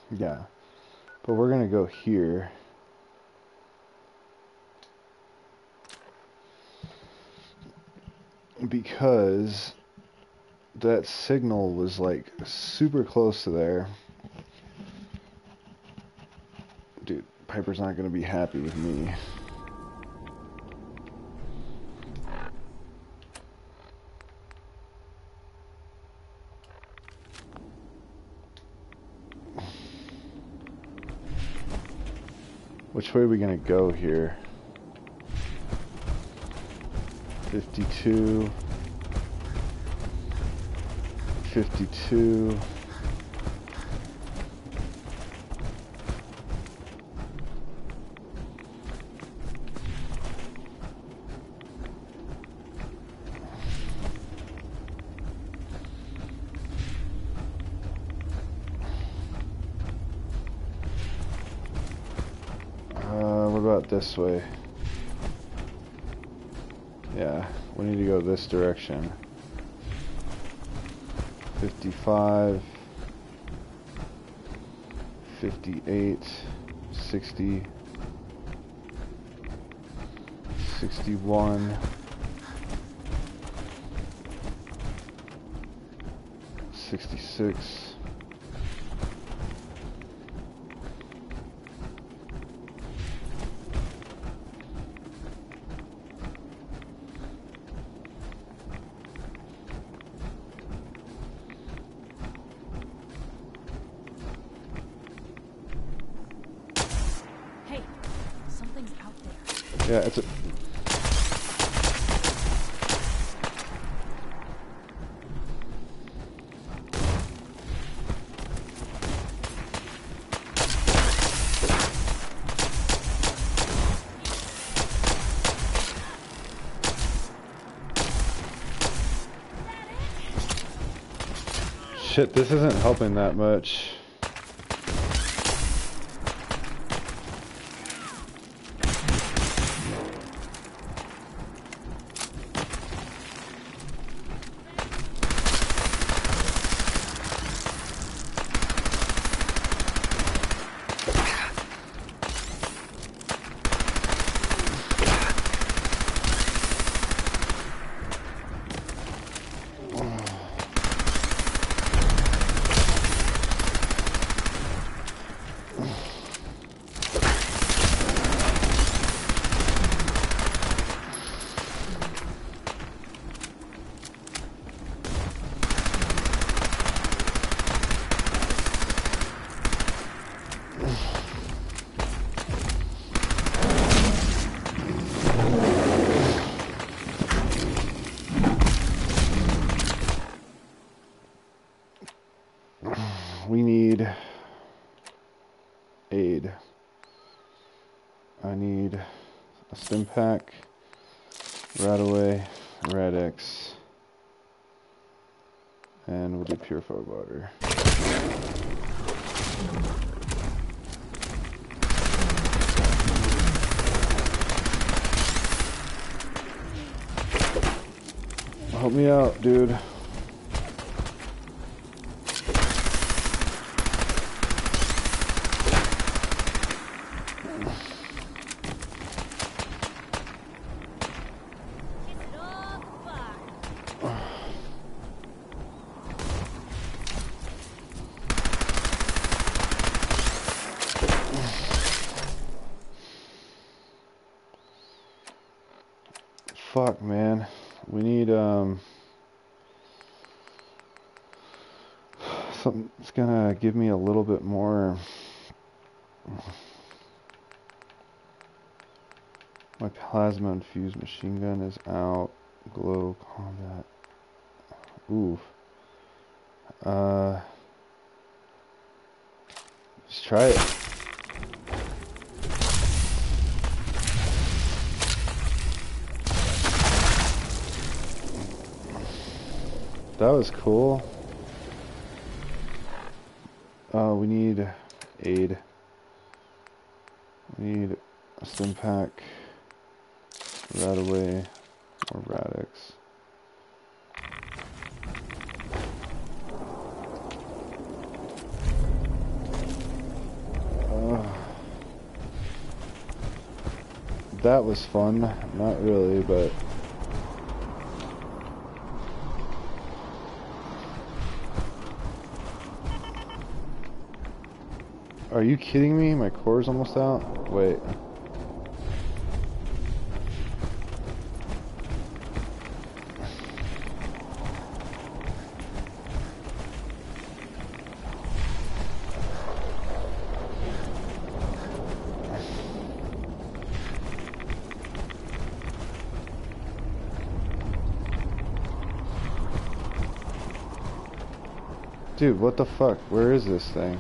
Yeah. But we're gonna go here. Because that signal was like super close to there. Dude, Piper's not gonna be happy with me. Which way are we gonna go here? 52. 52. What about this way? Yeah, we need to go this direction. 55, 58, 60, 61, 66. Yeah, it's a... Shit, this isn't helping that much. We need aid. I need a stim pack, Radaway, Rad-X, and we'll do purified water. Help me out, dude. Fuck, man. We need, something that's gonna give me a little bit more. My plasma infused machine gun is out. Glow combat. Oof. Let's try it. That was cool. We need aid. We need a stim pack, Radaway, or Rad-X. That was fun. Not really, but... Are you kidding me? My core's almost out? Wait. Dude, what the fuck? Where is this thing?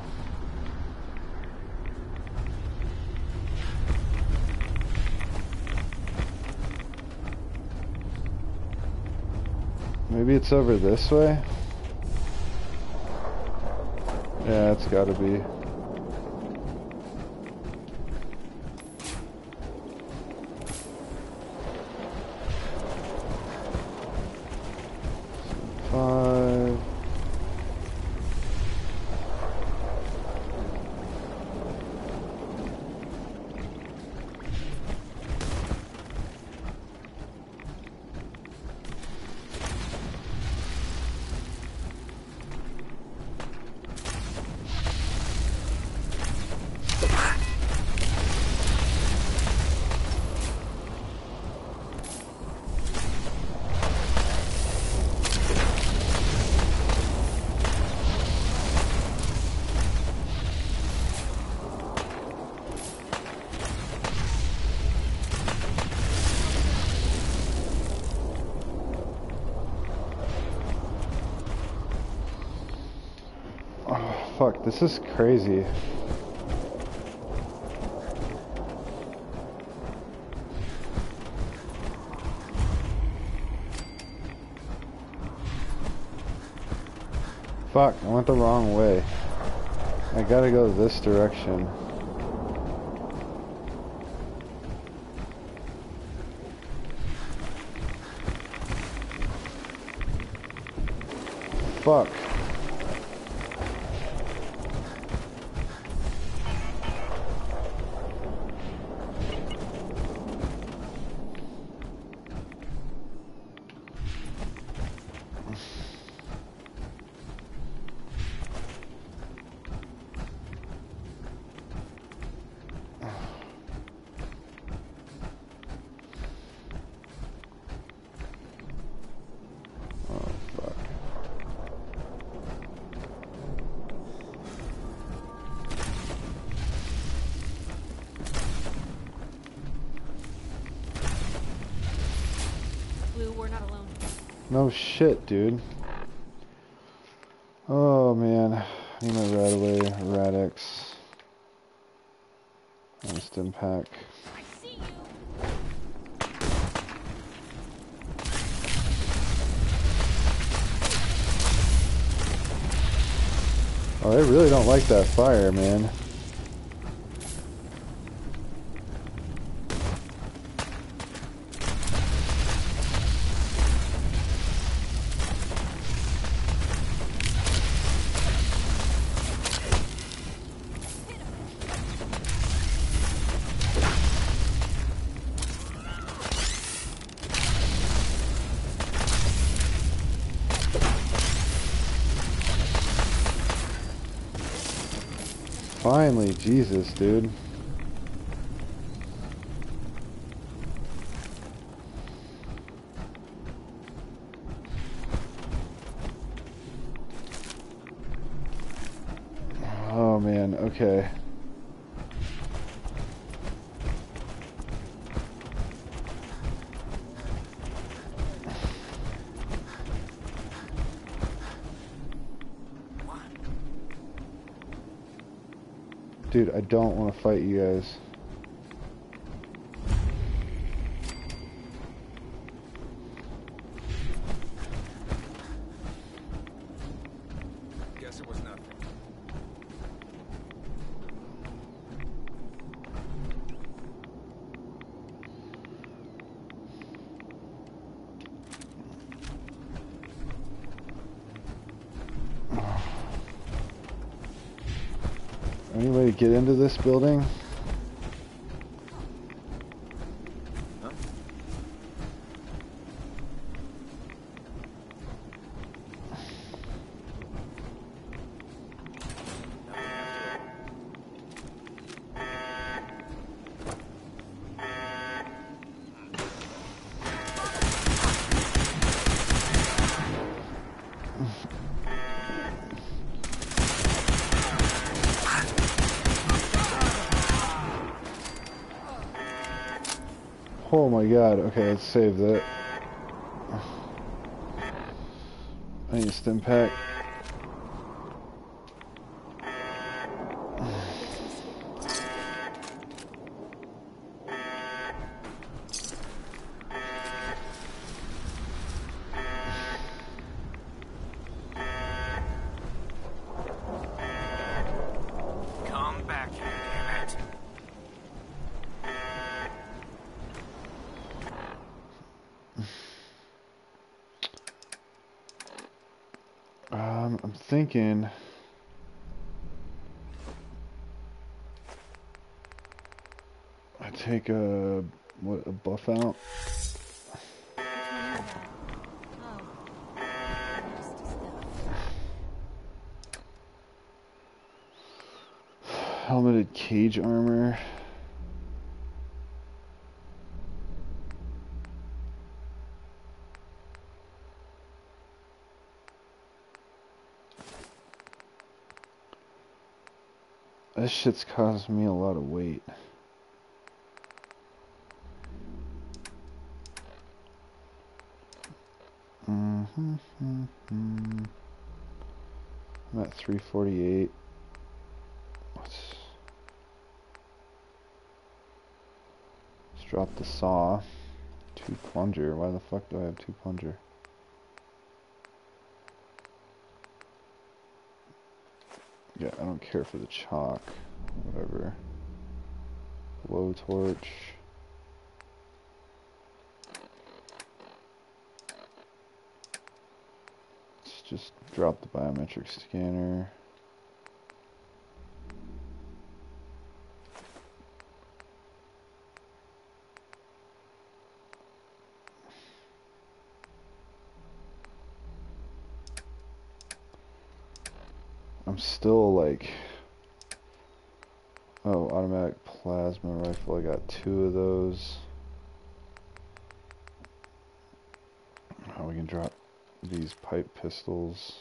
Maybe it's over this way? Yeah, it's gotta be. Five. Fuck, this is crazy. Fuck, I went the wrong way. I gotta go this direction. Fuck. We're not alone. No shit, dude. Oh man, I need my Radaway, Radix, and a stim pack. I see you. Oh, they really don't like that fire, man. Finally, Jesus, dude. Oh man, okay. Dude, I don't want to fight you guys. Guess it was nothing. Any way to get into this building? Oh my god. Okay, let's save that. I need a stim pack. Come back here, damn it. I'm thinking I take a buff out. Which one is that? Oh. Nasty stuff. Helmeted cage armor. This shit's causing me a lot of weight. I'm at 348. Let's drop the saw. 2 plunger. Why the fuck do I have 2 plunger? Yeah, I don't care for the chalk. Whatever. Blowtorch. Let's just drop the biometric scanner. I'm still like, oh, automatic plasma rifle, I got 2 of those. Oh, we can drop these pipe pistols.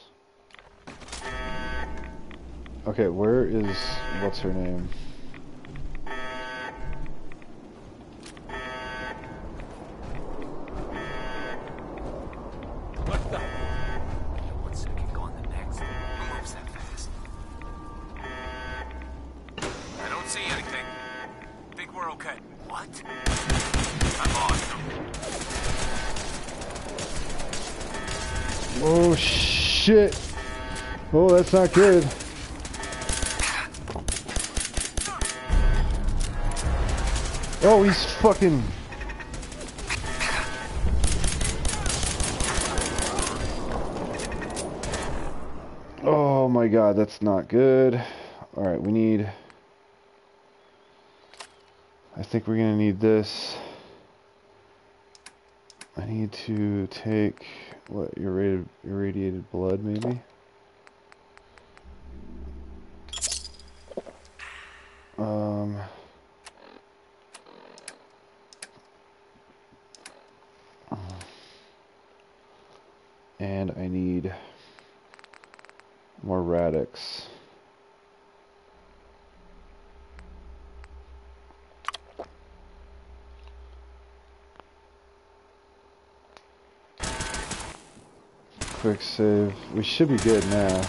Okay, where is, what's her name? What the? One second, go on the next. Who moves that fast? I don't see anything. Think we're okay. What? I'm awesome. Oh shit! Oh, that's not good. Oh, he's fucking... Oh my god, that's not good. Alright, we need... I think we're gonna need this. I need to take... what, irradiated blood, maybe? And I need more Radix. Quick save. We should be good now.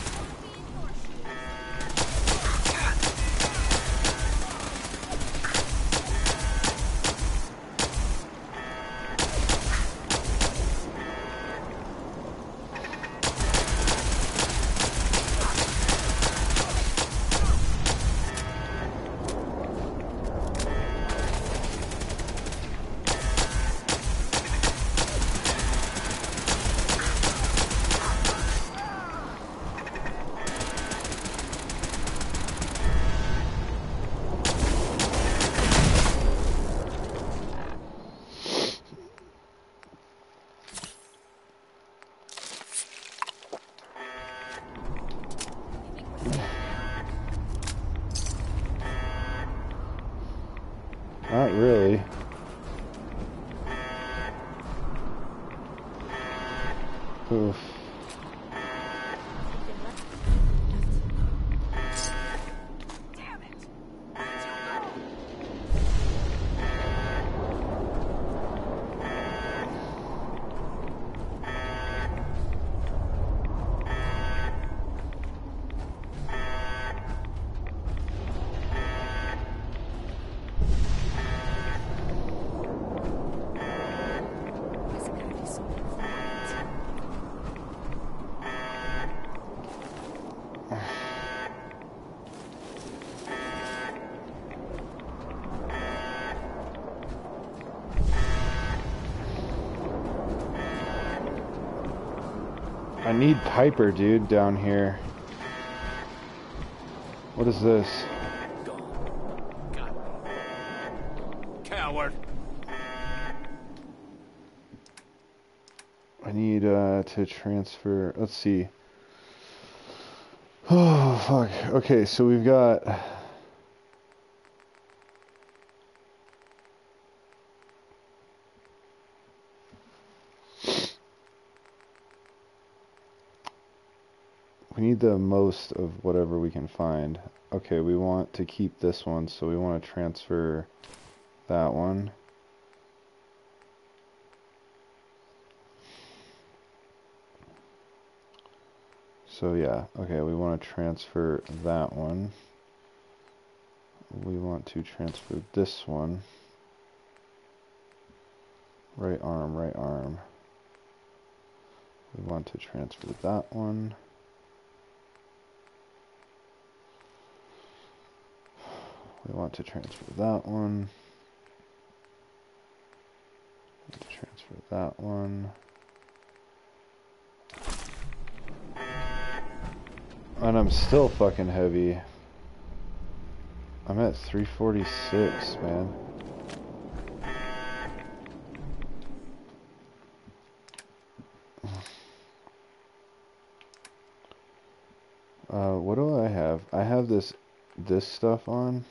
Not really. Oof. Damn it! I need Piper, dude, down here. What is this? Gone. Got me. Coward. I need to transfer. Let's see. Oh, fuck. Okay, so we've got. We need the most of whatever we can find. Okay, we want to keep this one, so we want to transfer that one. So yeah, okay, we want to transfer that one. We want to transfer this one. Right arm, right arm. We want to transfer that one. We want to transfer that one. We want to transfer that one. And I'm still fucking heavy. I'm at 346, man. What do I have? I have this stuff on.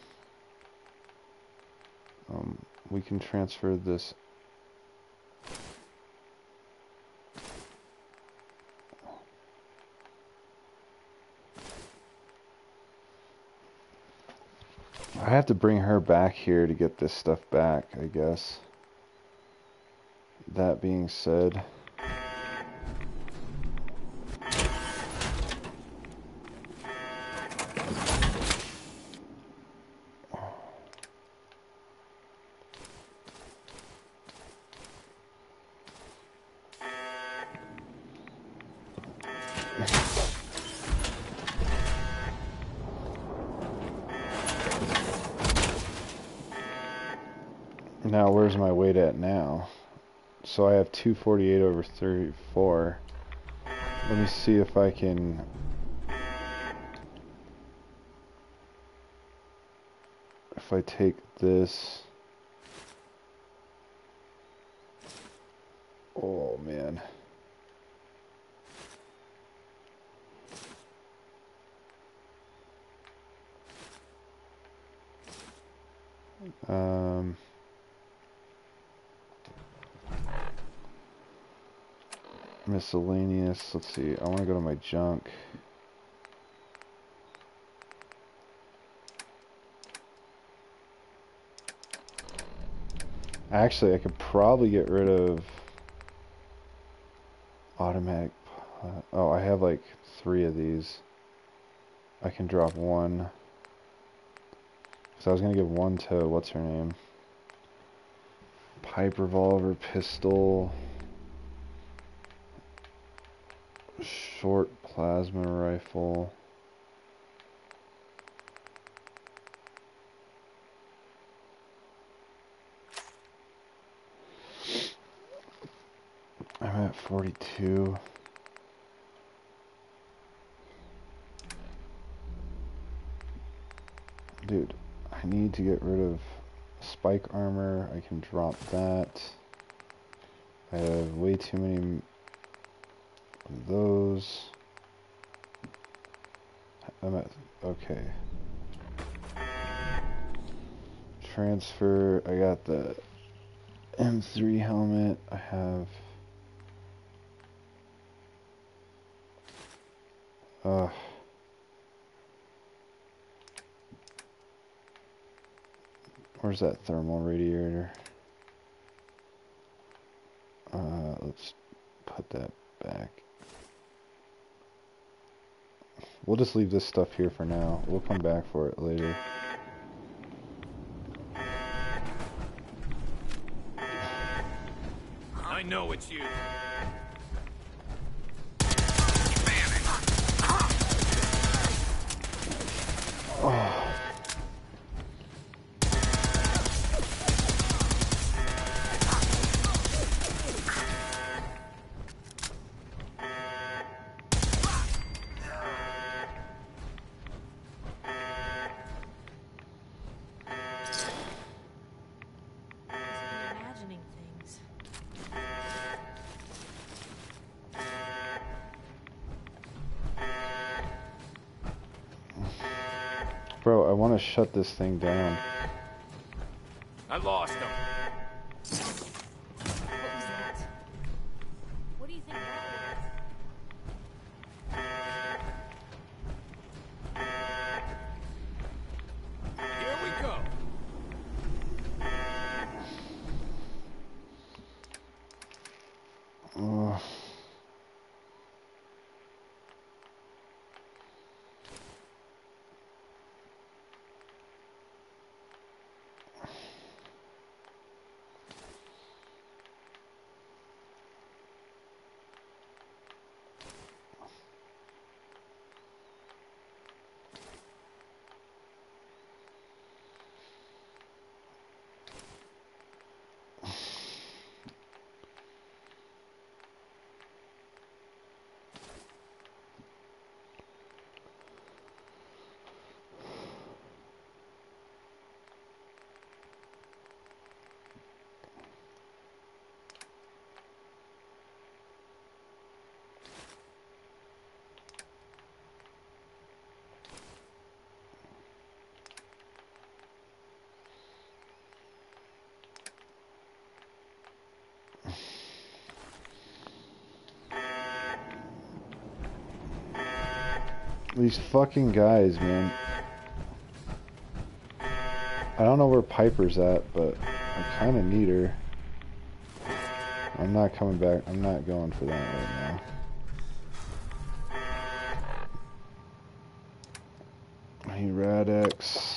We can transfer this. I have to bring her back here to get this stuff back, I guess. That being said, now where's my weight at now? So I have 248 over 34. Let me see if I can. If I take this. Oh man. Miscellaneous. Let's see. I want to go to my junk. Actually, I could probably get rid of automatic. Oh, I have like 3 of these. I can drop one. So I was gonna give one to what's her name? Pipe revolver, pistol, short plasma rifle. I'm at 42. Dude, I need to get rid of spike armor. I can drop that. I have way too many of those. I'm at, okay. Transfer, I got the M3 helmet. I have where's that thermal radiator? Let's put that back. We'll just leave this stuff here for now. We'll come back for it later. I know it's you. Bro, I want to shut this thing down. I lost him. What was that? What do you think that Here we go. Ugh. These fucking guys, man. I don't know where Piper's at, but I kind of need her. I'm not coming back. I'm not going for that right now. Hey, Radex.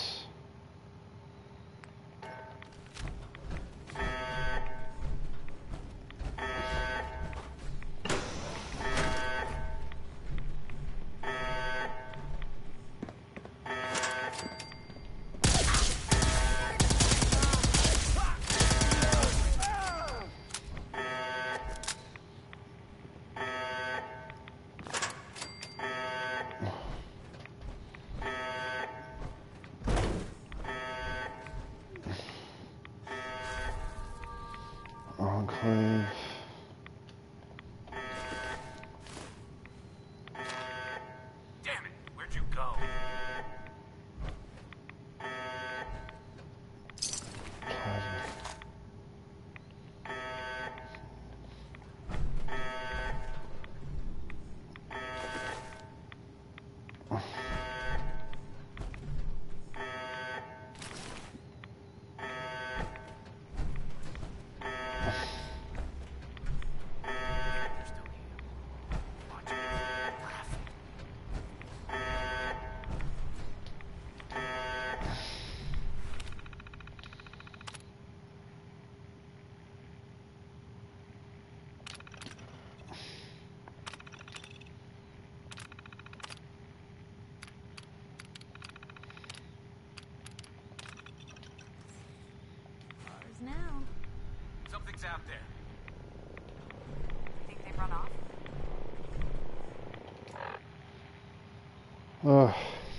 Enclave. Damn it, where'd you go? Plasma. You're still here. Watching me laughing. Ours now. Something's out there. Think they've run off? Ugh.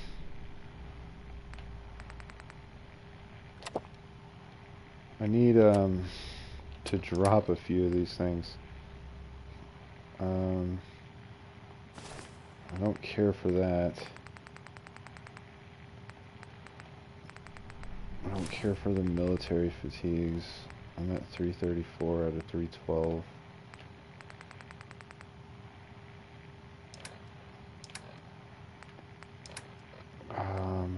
I need to drop a few of these things. I don't care for that. I don't care for the military fatigues. I'm at 334 out of 312. Um,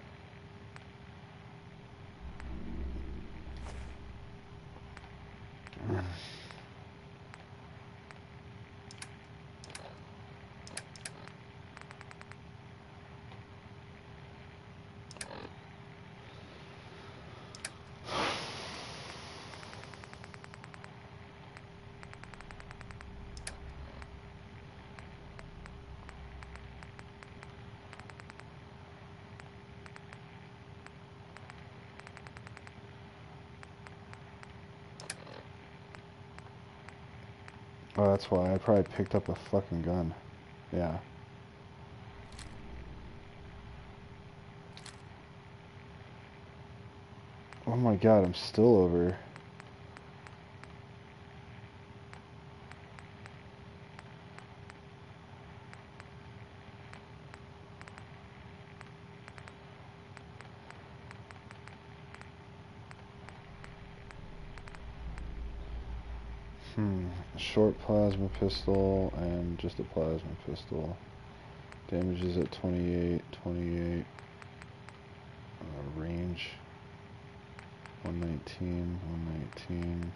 Oh, that's why I probably picked up a fucking gun. Yeah. Oh my god, I'm still over. Short plasma pistol and just a plasma pistol. Damage is at 28, 28. Range 119, 119,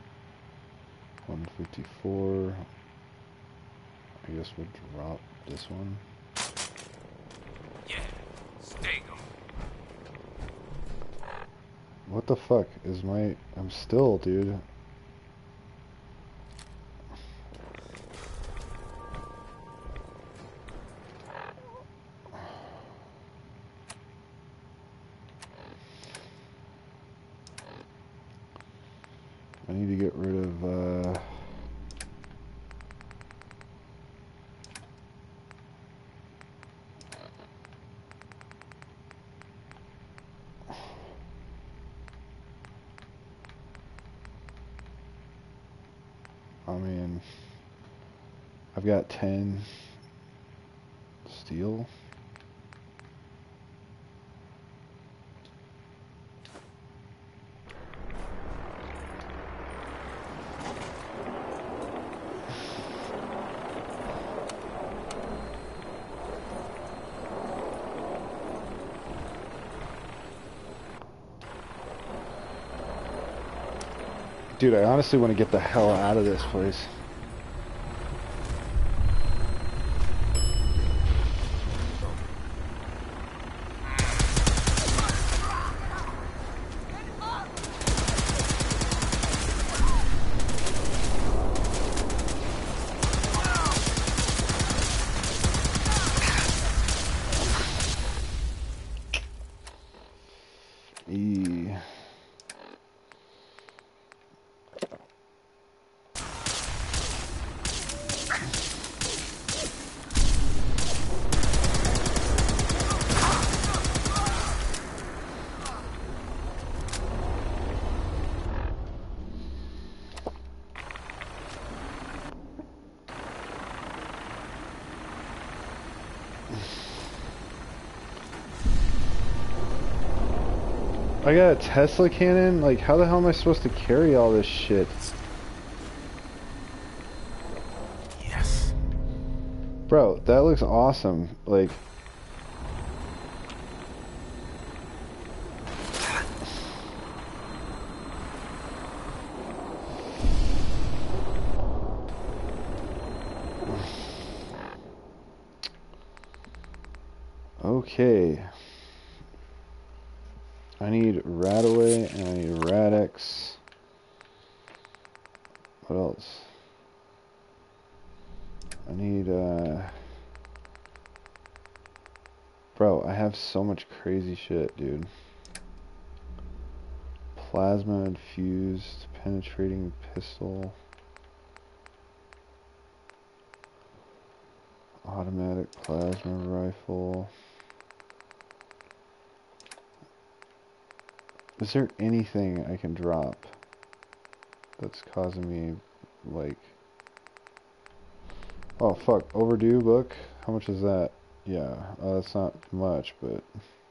154. I guess we'll drop this one. Yeah, sting 'em. What the fuck is my... I'm still, dude. I need to get rid of, I mean, I've got 10 steel. Dude, I honestly want to get the hell out of this place. I got a Tesla cannon? Like, how the hell am I supposed to carry all this shit? Yes. Bro, that looks awesome. Like... Okay. I need Radaway and I need Radex. What else? I need, Bro, I have so much crazy shit, dude. Plasma infused, penetrating pistol. Automatic plasma rifle. Is there anything I can drop that's causing me, like... Oh, fuck. Overdue book? How much is that? Yeah, that's not much, but...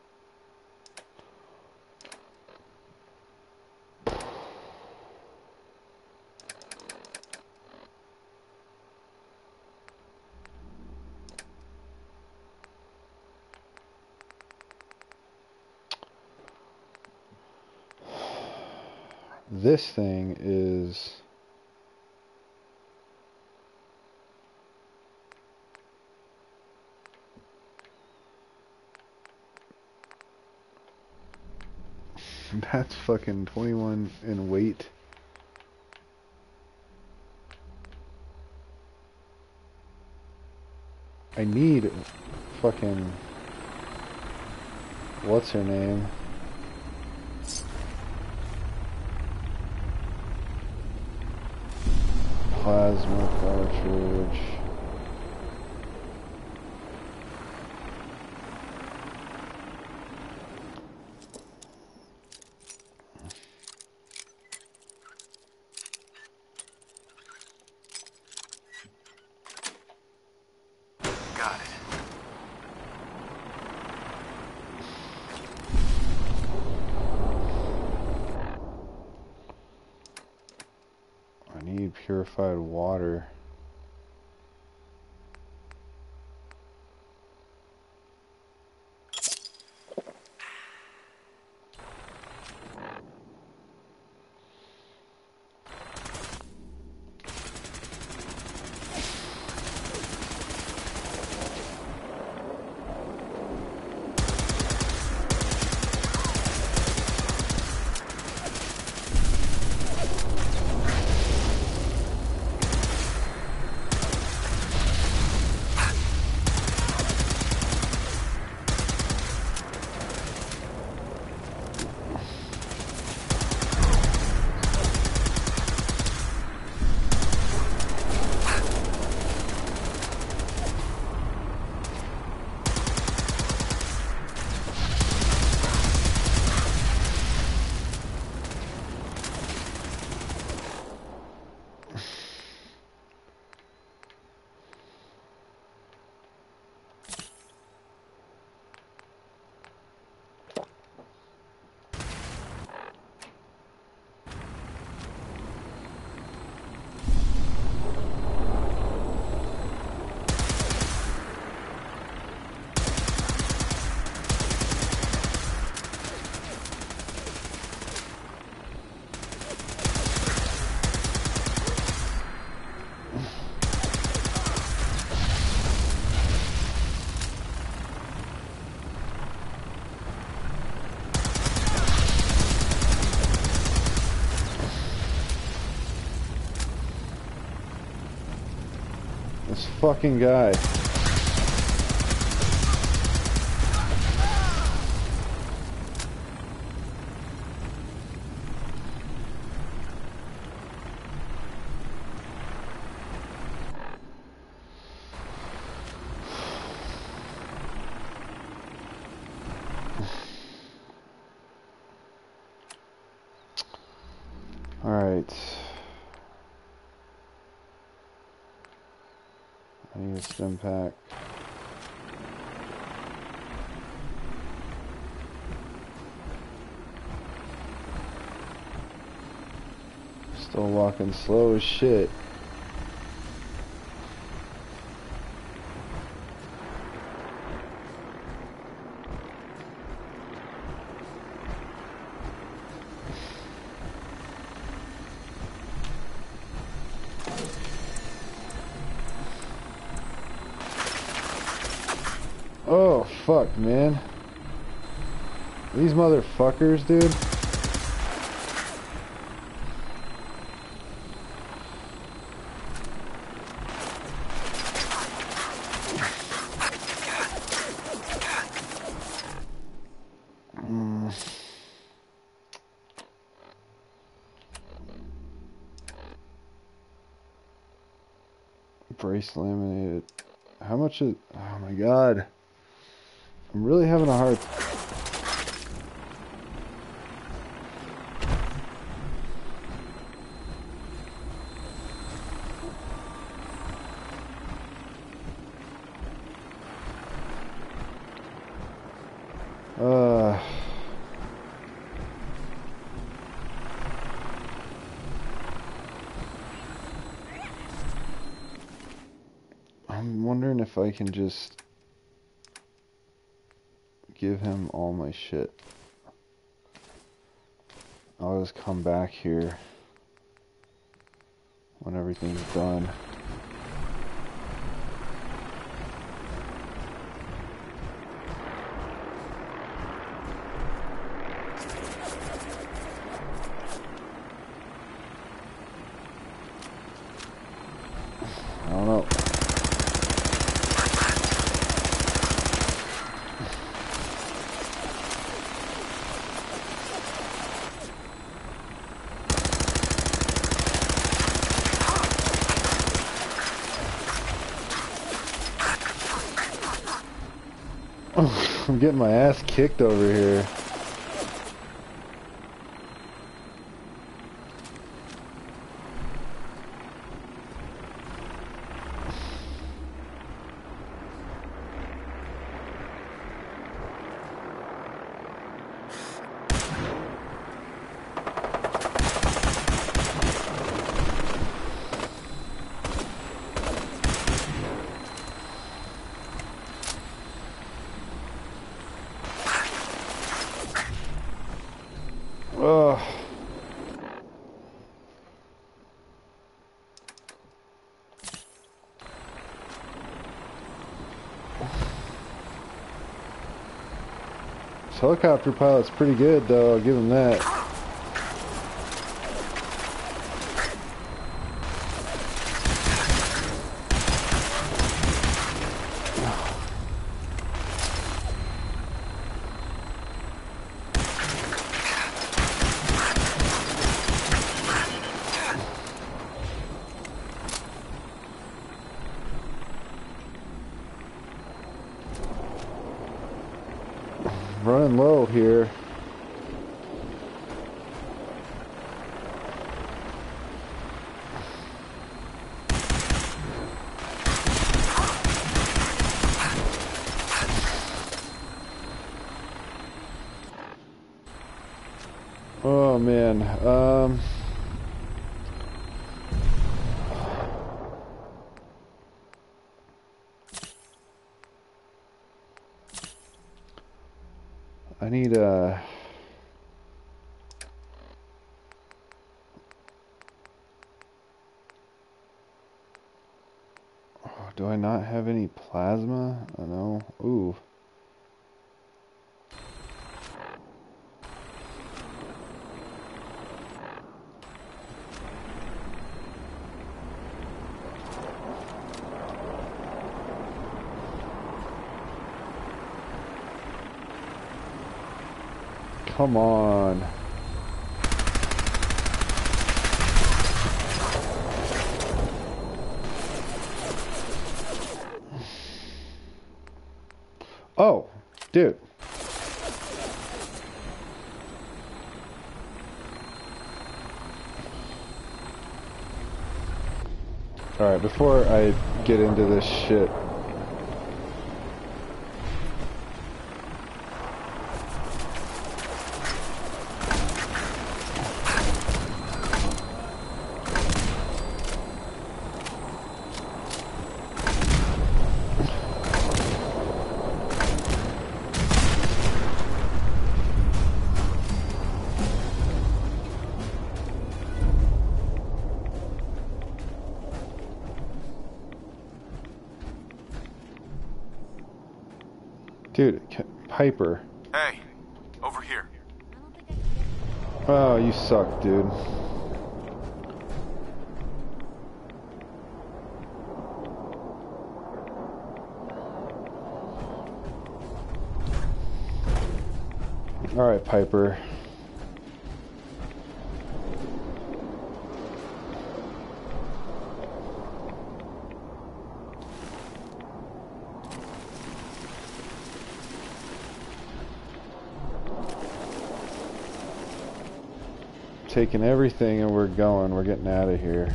This thing is... That's fucking 21 in weight. I need fucking... What's her name? Plasma cartridge. Got it. I need purified water. This fucking guy. All right. I need a stim pack. Still walking slow as shit. Oh, fuck, man. These motherfuckers, dude. Brace laminated. How much is... Oh my god. I'm really having a hard... I'm wondering if I can just give him all my shit. I'll just come back here when everything's done. I don't know. I'm getting my ass kicked over here. Ugh. This helicopter pilot's pretty good, though. I'll give him that. Running low here. Oh man. I need do I not have any plasma? I know. Ooh. Come on. Oh, dude. Alright, before I get into this shit. Dude, Piper. Hey, over here. I don't think I can get Oh, you suck, dude. Alright, Piper. Taking everything and we're going. We're getting out of here.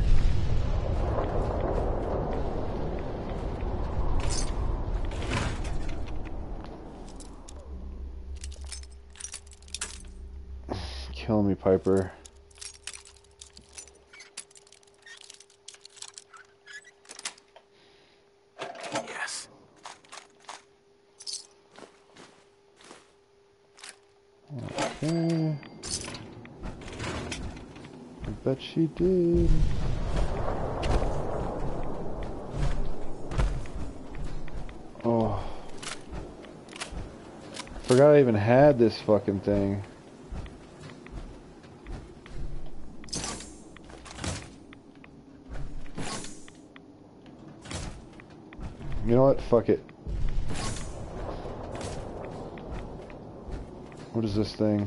Kill me, Piper. Yes. Okay. I bet she did. Oh. Forgot I even had this fucking thing. You know what? Fuck it. What is this thing?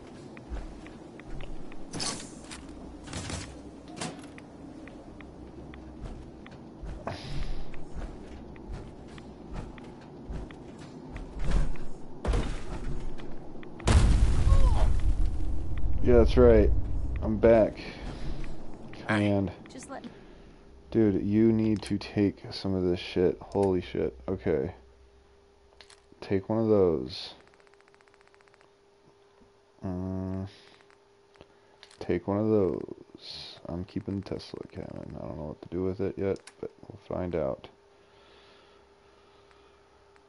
Yeah, that's right. I'm back. Command. just let me. Dude, you need to take some of this shit. Holy shit. Okay. Take one of those. Take one of those. I'm keeping Tesla cannon. I don't know what to do with it yet, but we'll find out.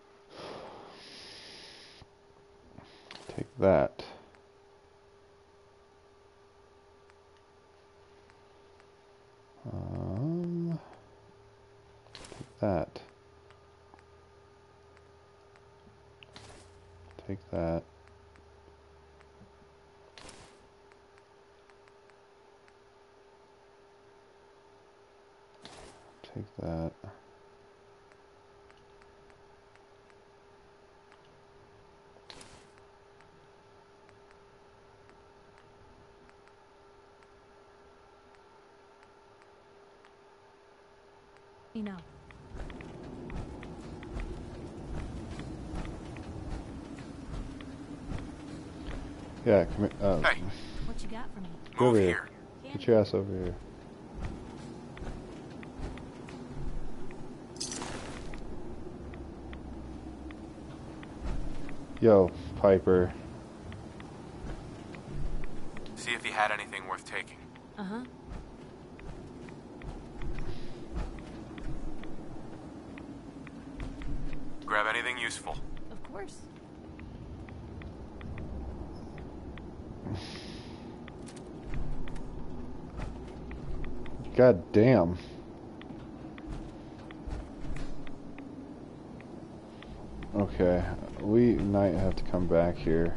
Take that. that. Take that. Take that. You know. Yeah, come here. Hey. What you got for me? Go Move over here. here. Get your ass over here. Yo, Piper. See if he had anything worth taking. Uh-huh. Grab anything useful. Of course. God damn. Okay, we might have to come back here.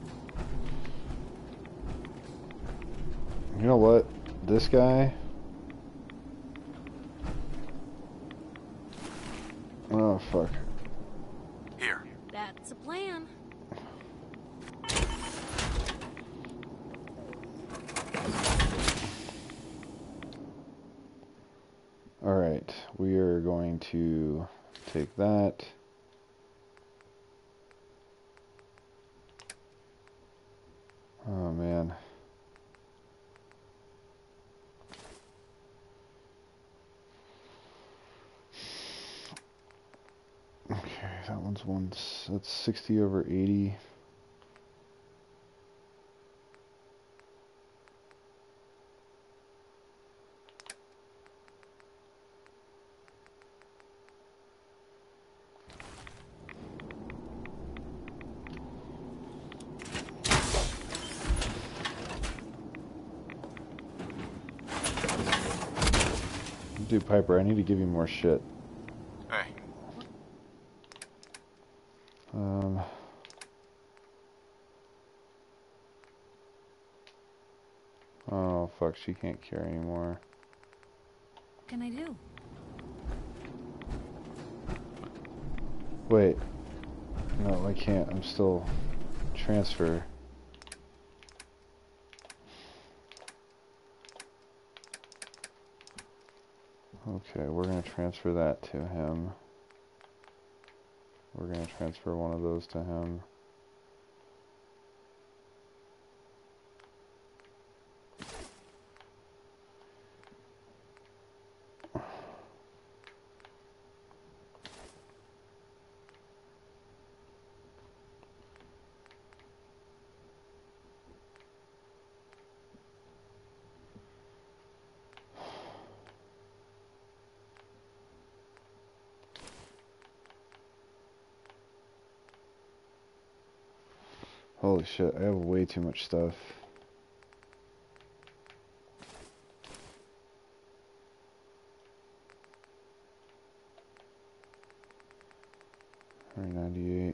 You know what? This guy... Oh, fuck. Here. That's a plan. Alright, we are going to take that. Oh, man. Okay, that that's 60 over 80. Dude, Piper, I need to give you more shit. Hey. Oh, fuck, she can't carry anymore. What can I do? Wait. No, I can't. I'm still... Transfer. Okay, we're gonna transfer that to him. We're gonna transfer one of those to him. Holy shit, I have way too much stuff. $198.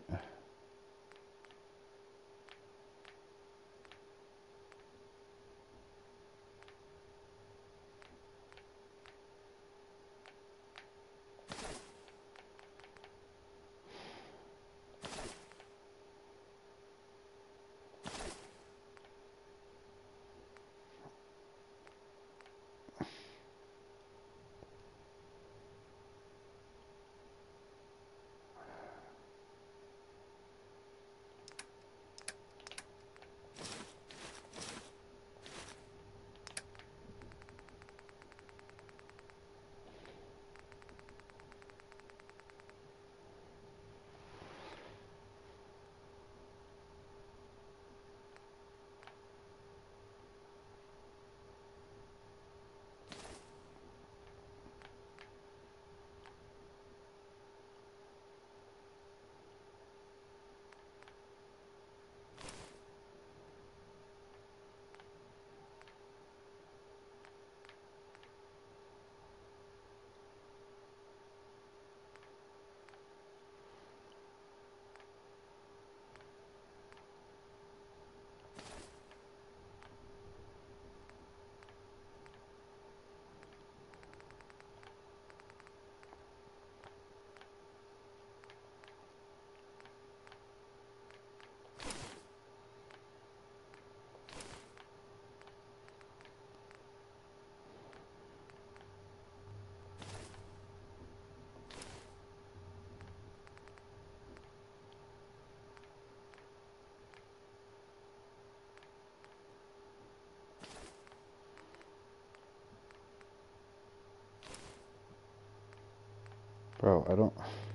Bro, I don't...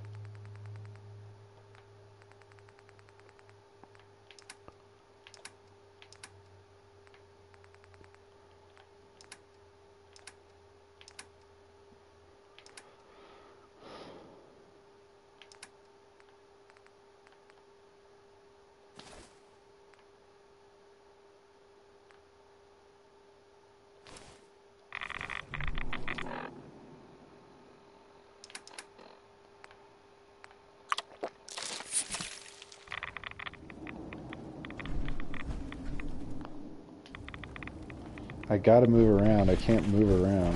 I gotta move around. I can't move around.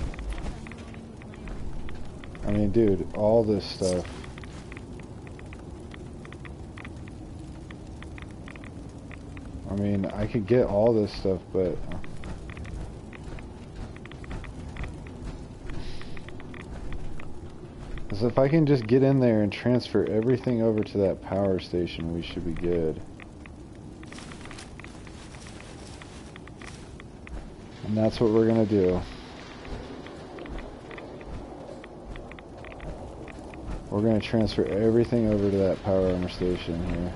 I mean, dude, all this stuff. I mean, I could get all this stuff, but... As if I can just get in there and transfer everything over to that power station, we should be good. And that's what we're gonna do. We're gonna transfer everything over to that power armor station here.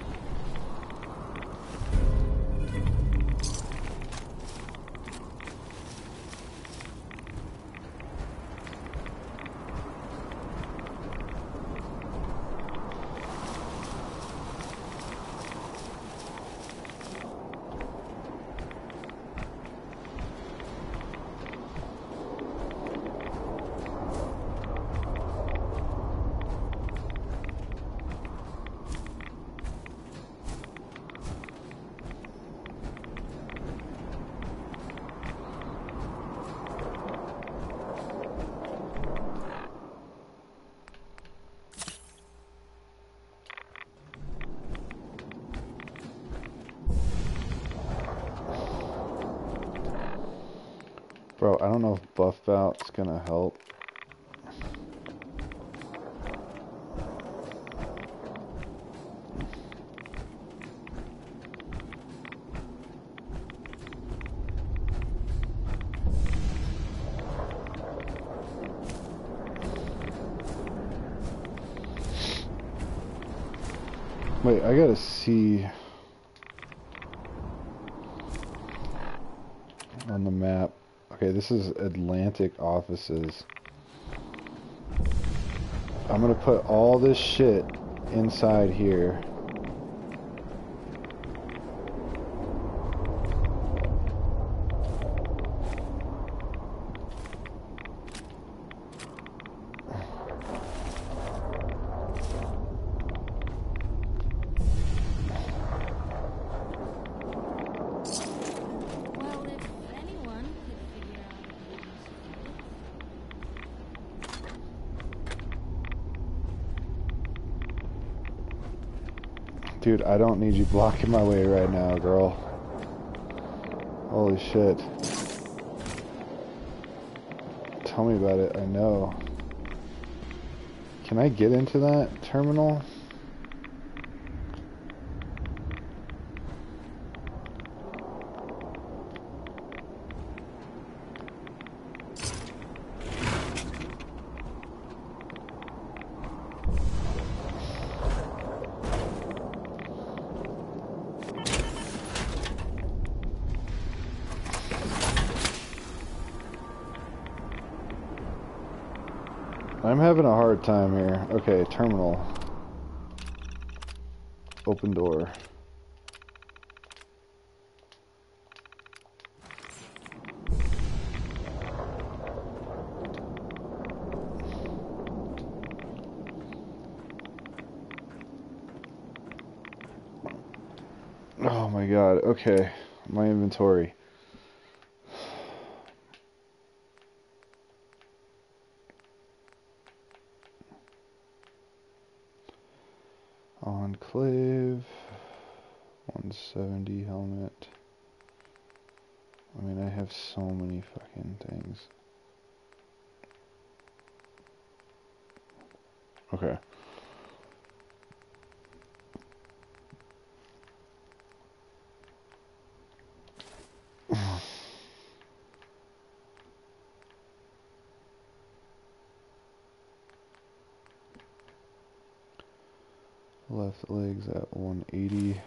Bro, I don't know if buff bout's gonna help. Wait, I gotta see on the map. Okay, this is Atlantic offices. I'm gonna put all this shit inside here. Well, if anyone could figure out a way to Dude, I don't need you blocking my way right now, girl. Holy shit. Tell me about it, I know. Can I get into that terminal? I'm having a hard time here. Okay, terminal. Open door. Oh my god, okay. My inventory. Enclave. 170 helmet. I mean, I have so many fucking things. Okay. Left leg's at 180.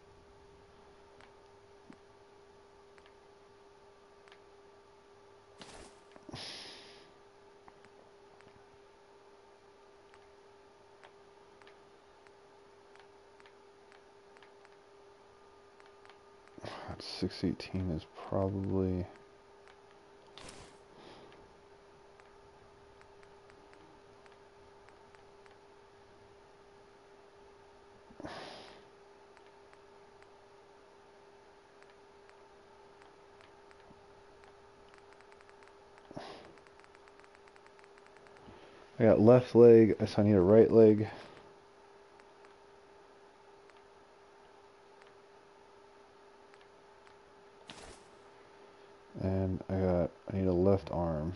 That 618 is probably... I got left leg, so I need a right leg. And I need a left arm.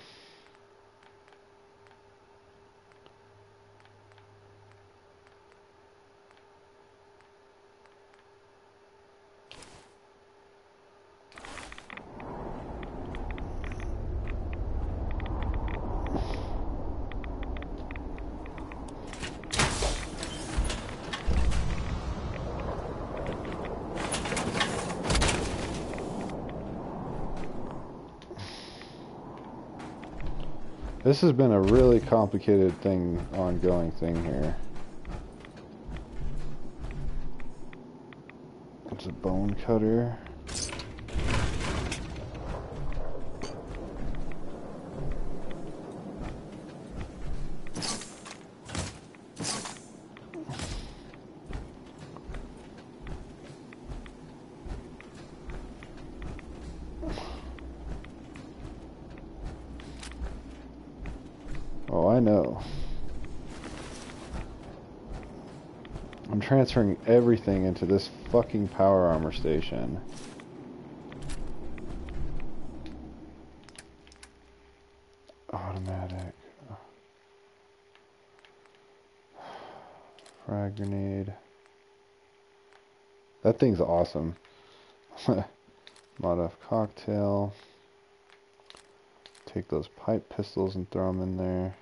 This has been a really complicated ongoing thing here. It's a bone cutter. Oh, I know. I'm transferring everything into this fucking power armor station. Automatic. Frag grenade. That thing's awesome. Molotov cocktail. Take those pipe pistols and throw them in there.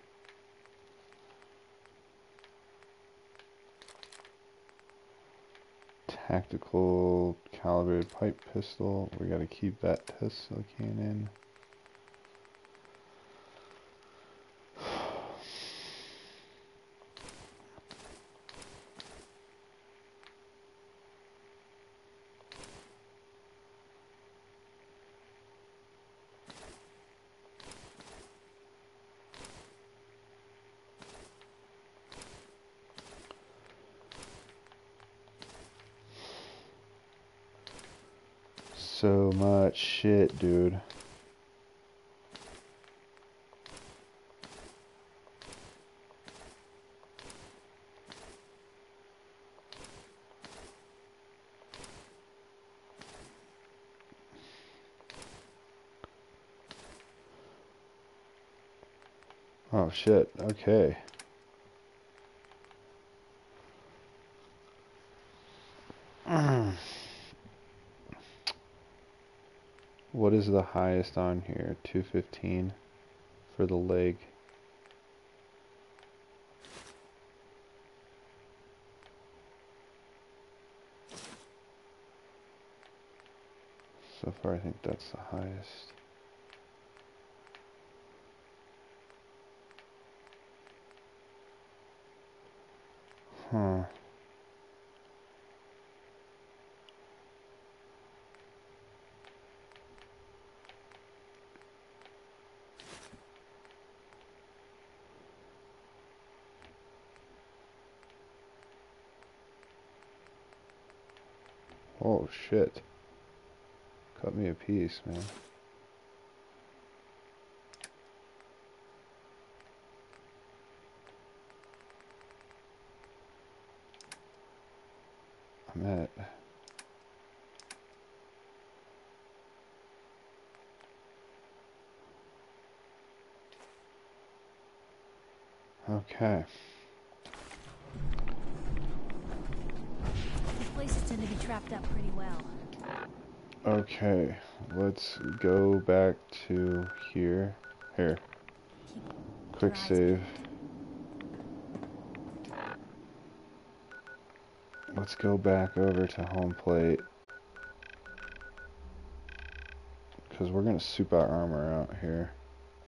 Tactical calibrated pipe pistol. We gotta keep that Tesla cannon. So much shit, dude. Oh shit, okay. What is the highest on here? 215 for the leg. So far I think that's the highest. Huh. Oh shit. Cut me a piece, man. I'm at... Okay. These places tend to be trapped up pretty well. Okay, let's go back to here. Here. Keep Quick your eyes save. peeled. let's go back over to home plate. Because we're going to soup our armor out here.